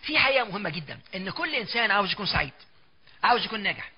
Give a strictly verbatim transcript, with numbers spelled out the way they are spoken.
في حقيقة مهمة جدا ان كل انسان عاوز يكون سعيد، عاوز يكون ناجح،